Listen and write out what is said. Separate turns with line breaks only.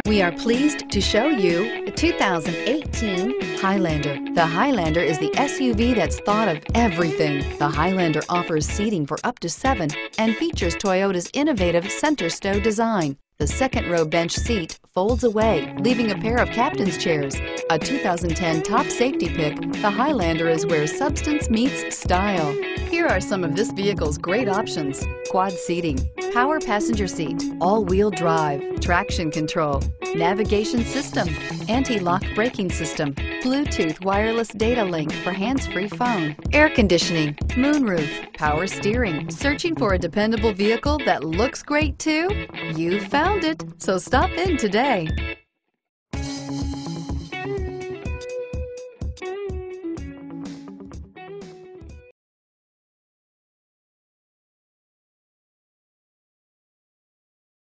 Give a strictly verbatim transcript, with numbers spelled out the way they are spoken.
We are pleased to show you the two thousand eighteen Highlander. The Highlander is the S U V that's thought of everything. The Highlander offers seating for up to seven and features Toyota's innovative center stow design. The second row bench seat folds away, leaving a pair of captain's chairs. A two thousand ten top safety pick, the Highlander is where substance meets style. Here are some of this vehicle's great options: quad seating, power passenger seat, all-wheel drive, traction control, navigation system, anti-lock braking system, Bluetooth wireless data link for hands-free phone, air conditioning, moonroof, power steering. Searching for a dependable vehicle that looks great too? You found it, so stop in today.